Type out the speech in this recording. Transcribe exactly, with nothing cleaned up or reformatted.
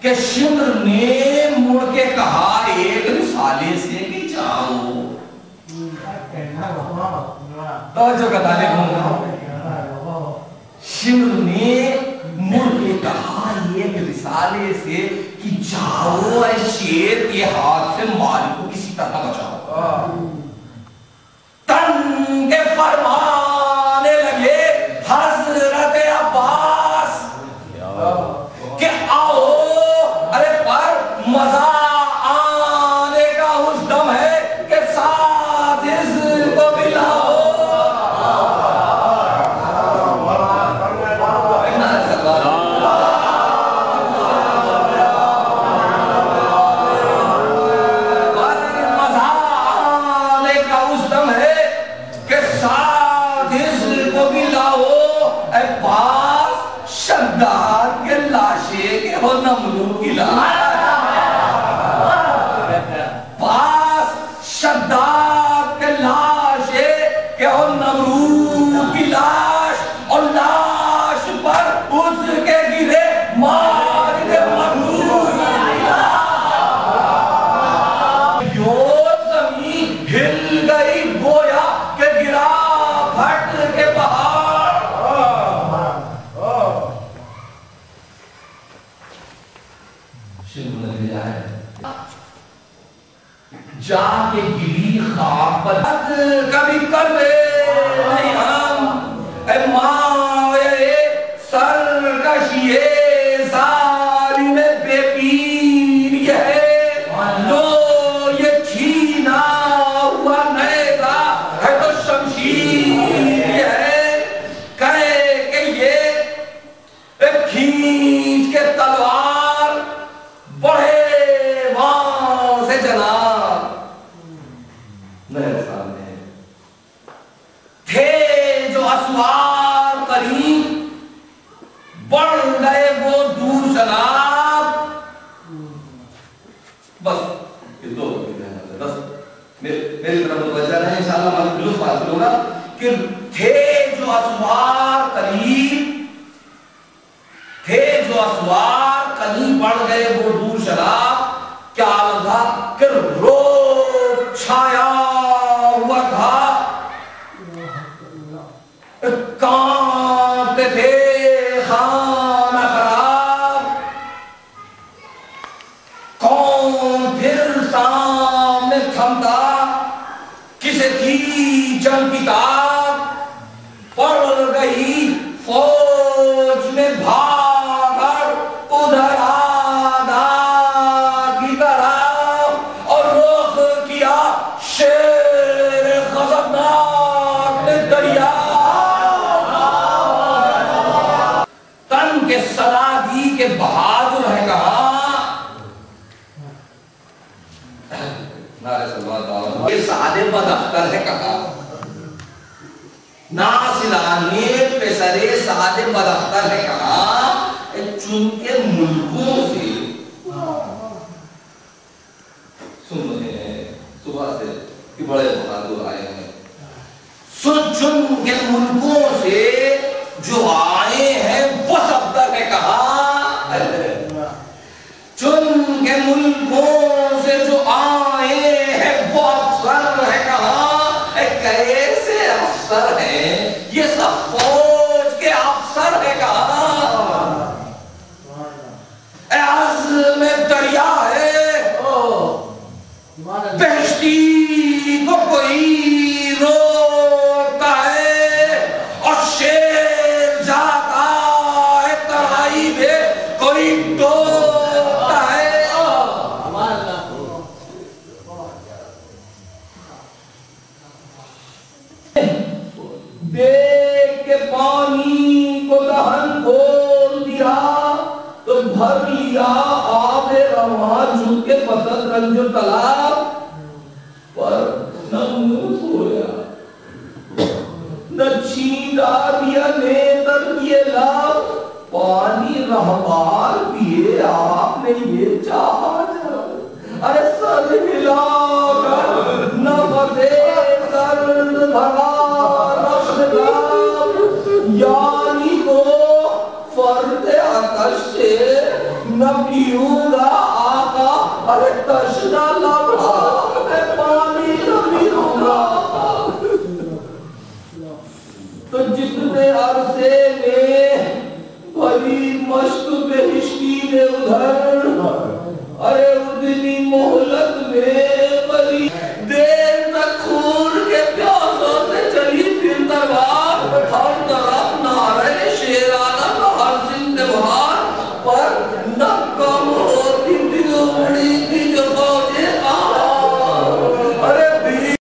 کہ شمر نے مڑ کے کہا ایک رسالے سے کہ جاؤ. توجہ کا طالب ہوں. شمر نے مڑ کے کہا ایک رسالے سے کہ جاؤ اے شیر کے ہاتھ سے مالک کو کسی طرح بچاؤ. تن کے فرمانے لگے حضرت عباس کہ آؤ. ارے پر مزہ آنے کا اس دم ہے کہ ساتھ اس کو ملاؤ. شداد کے لاشے کے ہو نمرود کی لاش. پاس شداد کے لاشے کے ہو نمرود کی لاش اور لاش پر اس کے گرے مارد مغرور. یوں زمین ہل گئی گویا کہ گرا بھٹ کے پہاڑ. جا کے گری خواب پر کبھی کرے نہیں ہم. اے ماں سرکشی ظالم بے پیر یہ ہے جو یہ چھینا ہوا نیزہ ہے تو شمشیر یہ ہے. کہے کہ یہ کھینچ کے تلوار بڑھے وہاں سے جناب میرے سامنے تھے جو اسوار قریب بڑھ گئے وہ دور جناب. بس یہ دو بس میری طرف متوجہ رہے انشاءاللہ ہمارے درست حاصل ہوگا کہ تھے جو اسوار قریب تھے جو اسوار قریب بڑھ گئے وہ دور شراب. کیا لگا کہ روب چھایا ہوا تھا. کانپتے تھے خانہ خراب. کون پھر سامنے تھمتا کسے تھی جنگ کی تاب. پڑ گئی فوج میں بھاگ ادھر آدھا کی طرف اور رخ کیا شیر غضبناک نے دریا. تن کے صدا دی کے بہادر ہے کہاں. نعرہ صلوات یہ سعد بداختر ہے کہاں. ناصلانی پیسرے سعد بداختر ہے کہاں. چن کے ملکوں سے سن رہے ہیں صبح سے کہ بڑے بہادر آئے ہیں. سن چن کے ملکوں سے جو آئے ہیں وہ صفدر ہے کہاں. چن کے ملکوں سے جو آئے ہیں وہ افسر ہے کہاں. کیسے افسر ہیں یہ سب فوج کے افسر ہے کہاں. عزم دریا ہے بہشتی کو کوئی روکتا ہے اور شیر جاتا ہے ترائی میں کوئی ڈوبتا ہے. دیکھ کے پانی کو دہن کھول دیا تو بھر لیا آب رواں جھک کے پسند رنج و تلاب. پر نہ منہ سویا نہ چھیندا دیا نیتر کیے لاب. پانی رہبار پیے آپ نے یہ چاہا. ارے سر ملا کر نفسے سرد بھرا یعنی کو فرد آتش سے نہ جب پیوں گا آقا ارے تشنا لبھا میں پانی نہ پیوں گا. تو جتنے عرصے میں بڑی مشق بہشتی نے ادھر